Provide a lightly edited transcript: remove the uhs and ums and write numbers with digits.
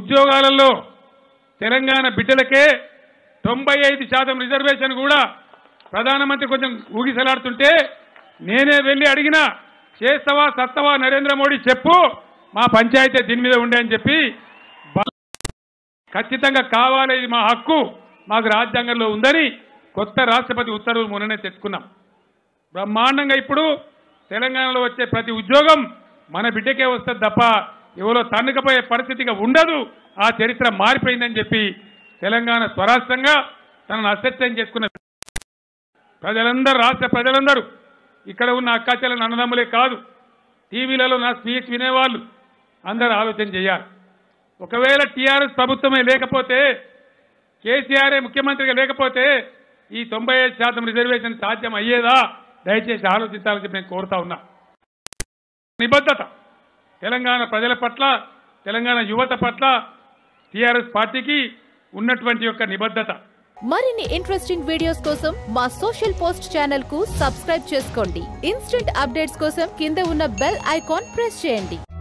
ఉద్యోగాలలో తెలంగాణ బిడ్డలకే 95% రిజర్వేషన్ కూడా ప్రధానమంత్రి కొంచెం ఊగిసలాడుతుంటే నేనే వెళ్ళి అడిగినా చేస్తావా సత్తవా నరేంద్ర మోడీ చెప్పు మా పంచాయతీ దీని మీద ఉండే అని చెప్పి ఖచ్చితంగా కావాలి ఇది మా హక్కు మాకు రాజ్యాంగంలో ఉందని కొత్త రాష్ట్రపతి ఉత్తర్వులు మొన్ననే తెచ్చుకున్నాం. బ్రహ్మాండంగా ఇప్పుడు తెలంగాణలో వచ్చే ప్రతి ఉద్యోగం మన బిడ్డకే వస్తుంది తప్ప ఎవరో తన్నుకపోయే పరిస్థితిగా ఉండదు. ఆ చరిత్ర మారిపోయిందని చెప్పి తెలంగాణ స్వరాష్ట్రంగా తనను అసత్యం చేసుకున్న ప్రజలందరూ రాష్ట్ర ప్రజలందరూ ఇక్కడ ఉన్న అక్కాచెల్లెలు అన్నదమ్ములే కాదు టీవీలలో నా స్పీచ్ వినేవాళ్ళు అందరూ ఆలోచన చేయాలి. ఒకవేళ టీఆర్ఎస్ ప్రభుత్వమే లేకపోతే కేసీఆర్ ముఖ్యమంత్రిగా లేకపోతే ఈ 95% రిజర్వేషన్ సాధ్యం అయ్యేదా? దయచేసి ఆలోచించాలని చెప్పి నేను కోరుతా ఉన్నా. నిబద్ధత తెలంగాణ ప్రజల పట్ల తెలంగాణ యువత పట్ల టీఆర్ఎస్ పార్టీకి ఉన్నటువంటి యొక్క నిబద్ధత. మరిన్ని ఇంట్రెస్టింగ్ వీడియోస్ కోసం మా సోషల్ పోస్ట్ ఛానల్ కు సబ్స్క్రైబ్ చేసుకోండి. ఇన్స్టెంట్ అప్డేట్స్ కోసం కింద ఉన్న బెల్ ఐకాన్ ప్రెస్ చేయండి.